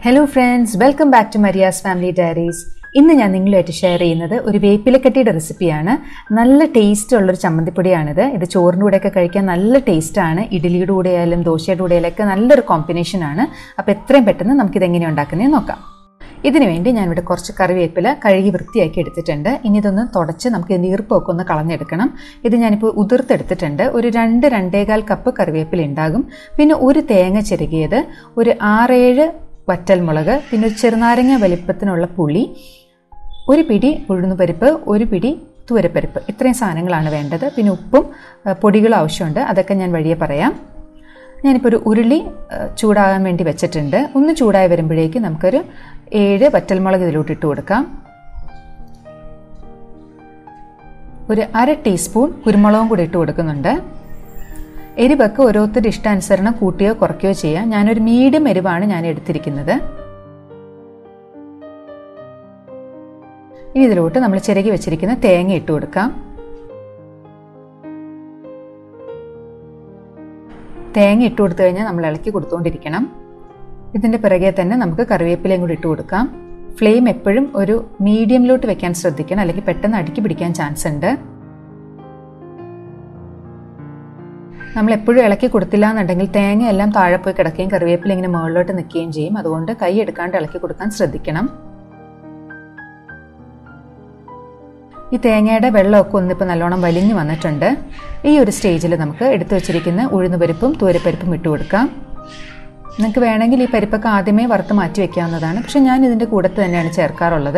Hello friends, welcome back to Maria's Family Diaries. ഇന്ന് ഞാൻ നിങ്ങളുമായിട്ട് ഷെയർ ചെയ്യുന്നത് ഒരു വേപ്പിലക്കട്ടിയുടെ റെസിപ്പിയാണ്. നല്ല ടേസ്റ്റ് ഉള്ളൊരു ചമ്മന്തിപ്പൊടിയാണിത്. ഇത് ചോറിൻ്റെ കൂടെയൊക്കെ കഴിക്കാൻ നല്ല ടേസ്റ്റാണ്. ഇഡ്ഡലിയുടെ കൂടെ ആയാലും ദോശയുടെ കൂടെയൊക്കെ നല്ലൊരു കോമ്പിനേഷനാണ്. അപ്പോൾ എത്രയും പെട്ടെന്ന് നമുക്കിത് എങ്ങനെ ഉണ്ടാക്കുന്നതെന്ന് നോക്കാം. ഇതിനു വേണ്ടി ഞാനിവിടെ കുറച്ച് കറിവേപ്പില കഴുകി വൃത്തിയാക്കി എടുത്തിട്ടുണ്ട്. ഇനി ഇതൊന്ന് തുടച്ച് നമുക്ക് ഈർപ്പൊക്കെ ഒന്ന് കളഞ്ഞെടുക്കണം. ഇത് ഞാനിപ്പോൾ ഉതിർത്തെടുത്തിട്ടുണ്ട്. ഒരു 2-2.25 കപ്പ് കറിവേപ്പില ഉണ്ടാകും. പിന്നെ ഒരു തേങ്ങ ചിരകിയത്, ഒരു 6-7 വറ്റൽമുളക്, പിന്നെ ഒരു ചെറുനാരങ്ങ വലിപ്പത്തിനുള്ള പുളി, ഒരു പിടി ഉഴുന്നുപരിപ്പ്, ഒരു പിടി തുവരപ്പരിപ്പ്. ഇത്രയും സാധനങ്ങളാണ് വേണ്ടത്. പിന്നെ ഉപ്പും പൊടികളും ആവശ്യമുണ്ട്. അതൊക്കെ ഞാൻ വഴിയെ പറയാം. ഞാനിപ്പോൾ ഒരു ഉരുളി ചൂടാകാൻ വേണ്ടി വെച്ചിട്ടുണ്ട്. ഒന്ന് ചൂടായി വരുമ്പോഴേക്ക് നമുക്കൊരു 7 വറ്റൽമുളക് ഇതിലോട്ട് ഇട്ട് കൊടുക്കാം. ഒരു 1/2 ടീസ്പൂൺ കുരുമുളകും കൂടി ഇട്ട് കൊടുക്കുന്നുണ്ട്. എരിവൊക്കെ ഓരോരുത്തരുടെ ഇഷ്ടാനുസരണം കൂട്ടുകയോ കുറയ്ക്കുകയോ ചെയ്യാം. ഞാനൊരു മീഡിയം എരിവാണ് ഞാൻ എടുത്തിരിക്കുന്നത്. ഇനി ഇതിലോട്ട് നമ്മൾ ചിരകി വെച്ചിരിക്കുന്ന തേങ്ങ ഇട്ട് കൊടുക്കാം. തേങ്ങ ഇട്ട് കൊടുത്തു കഴിഞ്ഞാൽ നമ്മൾ ഇളക്കി കൊടുത്തുകൊണ്ടിരിക്കണം. ഇതിൻ്റെ പിറകെ തന്നെ നമുക്ക് കറിവേപ്പിലയും കൂടി ഇട്ട് കൊടുക്കാം. ഫ്ലെയിം എപ്പോഴും ഒരു മീഡിയമിലോട്ട് വെക്കാൻ ശ്രദ്ധിക്കണം, അല്ലെങ്കിൽ പെട്ടെന്ന് അടുക്കി പിടിക്കാൻ ചാൻസ് ഉണ്ട്. നമ്മൾ എപ്പോഴും ഇളക്കി കൊടുത്തില്ല എന്നുണ്ടെങ്കിൽ തേങ്ങ എല്ലാം താഴെ പോയി കിടക്കുകയും കറിവേപ്പില ഇങ്ങനെ മുകളിലോട്ട് നിൽക്കുകയും ചെയ്യും. അതുകൊണ്ട് കൈ എടുക്കാണ്ട് ഇളക്കി കൊടുക്കാൻ ശ്രദ്ധിക്കണം. ഈ തേങ്ങയുടെ വെള്ളമൊക്കെ ഒന്നിപ്പോൾ നല്ലോണം വലിഞ്ഞു വന്നിട്ടുണ്ട്. ഈ ഒരു സ്റ്റേജിൽ നമുക്ക് എടുത്തു വെച്ചിരിക്കുന്ന ഉഴുന്നുപരിപ്പും തുവരപ്പരിപ്പും ഇട്ട് കൊടുക്കാം. നിങ്ങൾക്ക് വേണമെങ്കിൽ ഈ പരിപ്പൊക്കെ ആദ്യമേ വറുത്ത് മാറ്റി വെക്കാവുന്നതാണ്. പക്ഷെ ഞാൻ ഇതിൻ്റെ കൂടത്ത് തന്നെയാണ് ചേർക്കാറുള്ളത്.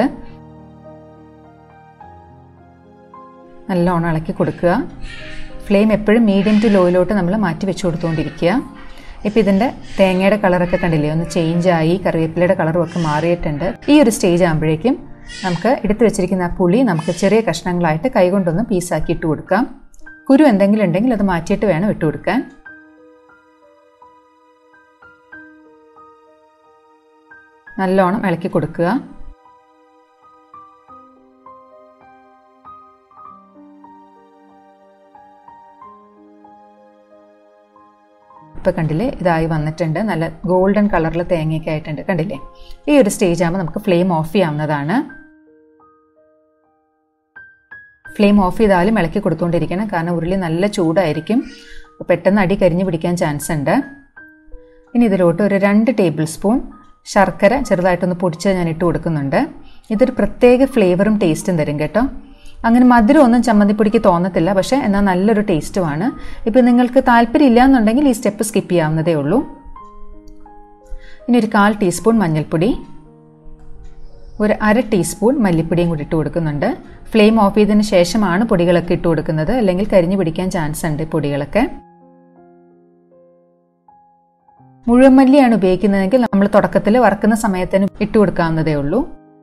നല്ലോണം ഇളക്കി കൊടുക്കുക. ഫ്ലെയിം എപ്പോഴും മീഡിയം ടു ലോയിലോട്ട് നമ്മൾ മാറ്റി വെച്ച് കൊടുത്തുകൊണ്ടിരിക്കുക. ഇപ്പോൾ ഇതിൻ്റെ തേങ്ങയുടെ കളറൊക്കെ കണ്ടില്ലേ, ഒന്ന് ചേഞ്ചായി, കറിവേപ്പിലയുടെ കളറും ഒക്കെ മാറിയിട്ടുണ്ട്. ഈ ഒരു സ്റ്റേജ് ആകുമ്പോഴേക്കും നമുക്ക് എടുത്തു വെച്ചിരിക്കുന്ന ആ പുളി നമുക്ക് ചെറിയ കഷ്ണങ്ങളായിട്ട് കൈകൊണ്ടൊന്ന് പീസാക്കി ഇട്ട് കൊടുക്കാം. കുരു എന്തെങ്കിലും ഉണ്ടെങ്കിൽ അത് മാറ്റിയിട്ട് വേണം ഇട്ട് കൊടുക്കാൻ. നല്ലോണം ഇളക്കി കൊടുക്കുക. ഇപ്പോൾ കണ്ടില്ലേ, ഇതായി വന്നിട്ടുണ്ട്. നല്ല ഗോൾഡൻ കളറിൽ തേങ്ങയൊക്കെ ആയിട്ടുണ്ട്. കണ്ടില്ലേ, ഈ ഒരു സ്റ്റേജ് ആകുമ്പോൾ നമുക്ക് ഫ്ലെയിം ഓഫ് ചെയ്യാവുന്നതാണ്. ഫ്ലെയിം ഓഫ് ചെയ്താലും ഇളക്കി കൊടുത്തുകൊണ്ടിരിക്കണം, കാരണം ഉരുളി നല്ല ചൂടായിരിക്കും. പെട്ടെന്ന് അടി കരിഞ്ഞു പിടിക്കാൻ ചാൻസ് ഉണ്ട്. ഇനി ഇതിലോട്ട് ഒരു 2 ടേബിൾ സ്പൂൺ ശർക്കര ചെറുതായിട്ടൊന്ന് പൊടിച്ച് ഞാൻ ഇട്ട് കൊടുക്കുന്നുണ്ട്. ഇതൊരു പ്രത്യേക ഫ്ലേവറും ടേസ്റ്റും തരും കേട്ടോ. അങ്ങനെ മധുരമൊന്നും ചമ്മന്തിപ്പൊടിക്ക് തോന്നത്തില്ല, പക്ഷേ എന്നാൽ നല്ലൊരു ടേസ്റ്റുമാണ്. ഇപ്പം നിങ്ങൾക്ക് താല്പര്യം ഇല്ല എന്നുണ്ടെങ്കിൽ ഈ സ്റ്റെപ്പ് സ്കിപ്പ് ചെയ്യാവുന്നതേ ഉള്ളൂ. ഇനി ഒരു 1/4 ടീസ്പൂൺ മഞ്ഞൾപ്പൊടി, ഒരു 1/2 ടീസ്പൂൺ മല്ലിപ്പൊടിയും കൂടി ഇട്ട് കൊടുക്കുന്നുണ്ട്. ഫ്ലെയിം ഓഫ് ചെയ്തതിന് ശേഷമാണ് പൊടികളൊക്കെ ഇട്ട് കൊടുക്കുന്നത്, അല്ലെങ്കിൽ കരിഞ്ഞു പിടിക്കാൻ ചാൻസ് ഉണ്ട് പൊടികളൊക്കെ. മുഴുവൻ മല്ലിയാണ് ഉപയോഗിക്കുന്നതെങ്കിൽ നമ്മൾ തുടക്കത്തിൽ വറക്കുന്ന സമയത്തിന് ഇട്ട് കൊടുക്കാവുന്നതേ ഉള്ളൂ.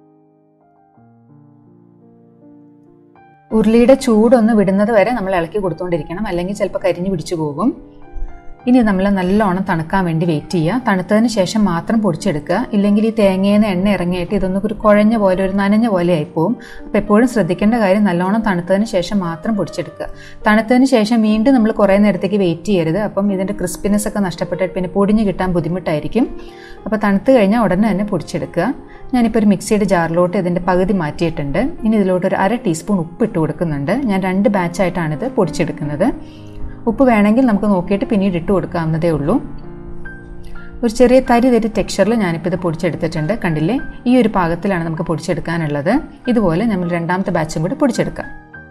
ഉരുളിയുടെ ചൂടൊന്ന് വിടുന്നത് വരെ നമ്മൾ ഇളക്കി കൊടുത്തുകൊണ്ടിരിക്കണം, അല്ലെങ്കിൽ ചിലപ്പോൾ കരിഞ്ഞു പിടിച്ചു പോകും. ഇനി നമ്മൾ നല്ലോണം തണുക്കാൻ വേണ്ടി വെയിറ്റ് ചെയ്യുക. തണുത്തതിന് ശേഷം മാത്രം പൊടിച്ചെടുക്കുക, ഇല്ലെങ്കിൽ ഈ തേങ്ങയിൽ നിന്ന് എണ്ണ ഇറങ്ങിയിട്ട് ഇതൊന്നും ഒരു കുഴഞ്ഞ പോലെ, ഒരു നനഞ്ഞ പോലെ ആയിപ്പോവും. അപ്പോൾ എപ്പോഴും ശ്രദ്ധിക്കേണ്ട കാര്യം നല്ലോണം തണുത്തതിന് ശേഷം മാത്രം പൊടിച്ചെടുക്കുക. തണുത്തതിന് ശേഷം വീണ്ടും നമ്മൾ കുറേ നേരത്തേക്ക് വെയിറ്റ് ചെയ്യരുത്. അപ്പം ഇതിൻ്റെ ക്രിസ്പിനെസ് ഒക്കെ നഷ്ടപ്പെട്ടിട്ട് പിന്നെ പൊടിഞ്ഞ് കിട്ടാൻ ബുദ്ധിമുട്ടായിരിക്കും. അപ്പോൾ തണുത്ത് കഴിഞ്ഞാൽ ഉടനെ തന്നെ പൊടിച്ചെടുക്കുക. ഞാനിപ്പോൾ ഒരു മിക്സിയുടെ ജാറിലോട്ട് ഇതിൻ്റെ പകുതി മാറ്റിയിട്ടുണ്ട്. ഇനി ഇതിലോട്ട് ഒരു 1/2 ടീസ്പൂൺ ഉപ്പ് ഇട്ട് കൊടുക്കുന്നുണ്ട്. ഞാൻ 2 ബാച്ചായിട്ടാണിത് പൊടിച്ചെടുക്കുന്നത്. ഉപ്പ് വേണമെങ്കിൽ നമുക്ക് നോക്കിയിട്ട് പിന്നീട് ഇട്ട് കൊടുക്കാവുന്നതേ ഉള്ളൂ. ഒരു ചെറിയ തരി ടെക്സ്ചറിൽ ഞാനിപ്പോൾ ഇത് പൊടിച്ചെടുത്തിട്ടുണ്ട്. കണ്ടില്ലേ, ഈ ഒരു പാകത്തിലാണ് നമുക്ക് പൊടിച്ചെടുക്കാനുള്ളത്. ഇതുപോലെ നമ്മൾ 2ാമത്തെ ബാച്ചും കൂടി പൊടിച്ചെടുക്കാം.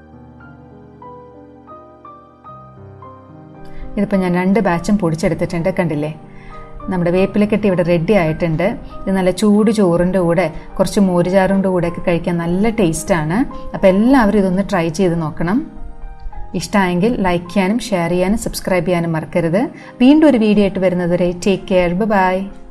ഇതിപ്പോൾ ഞാൻ 2 ബാച്ചും പൊടിച്ചെടുത്തിട്ടുണ്ട്. കണ്ടില്ലേ, നമ്മുടെ വേപ്പിലക്കട്ടി ഇവിടെ റെഡി ആയിട്ടുണ്ട്. ഇത് നല്ല ചൂട് ചോറിൻ്റെ കൂടെ കുറച്ച് മോരുചാറിൻ്റെ കൂടെയൊക്കെ കഴിക്കാൻ നല്ല ടേസ്റ്റാണ്. അപ്പോൾ എല്ലാവരും ഇതൊന്ന് ട്രൈ ചെയ്ത് നോക്കണം. ഇഷ്ടമായെങ്കിൽ ലൈക്ക് ചെയ്യാനും ഷെയർ ചെയ്യാനും സബ്സ്ക്രൈബ് ചെയ്യാനും മറക്കരുത്. വീണ്ടും ഒരു വീഡിയോ ആയിട്ട് വരുന്നതുവരെ ടേക്ക് കെയർ, ബൈ.